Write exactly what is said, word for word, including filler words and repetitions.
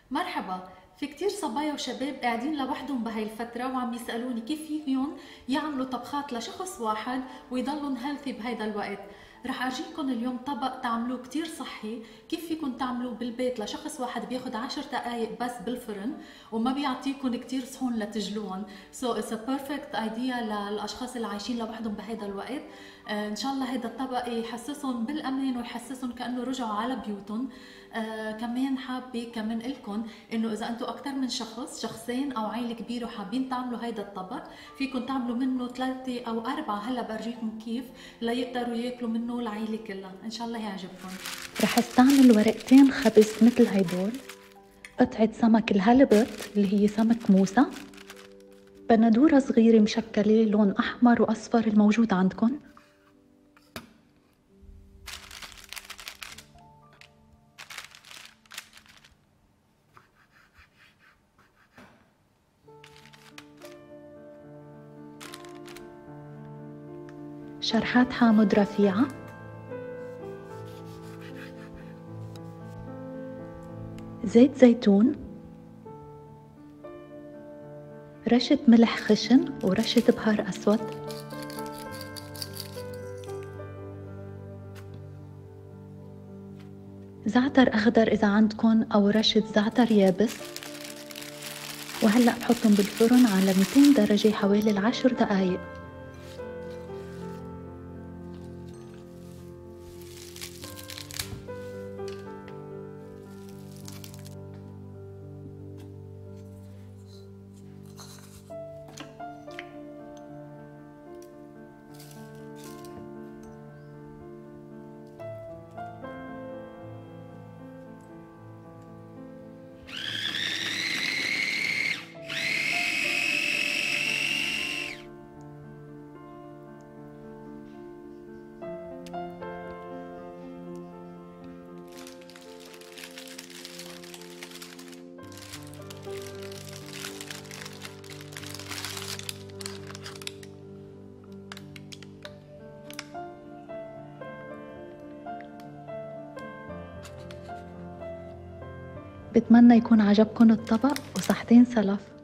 مرحبا. في كتير صبايا وشباب قاعدين لوحدهم بهاي الفترة وعم يسألوني كيف فيهم يعملوا طبخات لشخص واحد ويضلوا هيلثي بهيدا الوقت. رح أرجيكم اليوم طبق تعملوه كتير صحي، كيف فيكم تعملوه بالبيت لشخص واحد بياخد عشر دقايق بس بالفرن وما بيعطيكم كتير صحون لتجلوهم. So it's a perfect idea للأشخاص اللي عايشين لوحدهم بهيدا الوقت. آه إن شاء الله هيدا الطبق يحسسهم بالأمان ويحسسهم كأنه رجعوا على بيوتهم. آه كمان حابة كمان لكم انه اذا انتم اكثر من شخص، شخصين او عائله كبيره وحابين تعملوا هيدا الطبق، فيكم تعملوا منه ثلاثه او اربعه. هلا برجيكم كيف ليقدروا ياكلوا منه العائله كلها. ان شاء الله يعجبكم. رح استعمل ورقتين خبز مثل هيدول، قطعة سمك الهلبت اللي هي سمك موسى، بندورة صغيرة مشكلة لون احمر واصفر الموجود عندكم، شرحات حامض رفيعة، زيت زيتون، رشة ملح خشن ورشة بهار أسود، زعتر أخضر إذا عندكن أو رشة زعتر يابس. وهلأ بحطهم بالفرن على مئتين درجة حوالي العشر دقايق. بتمنى يكون عجبكن الطبق وصحتين سلف.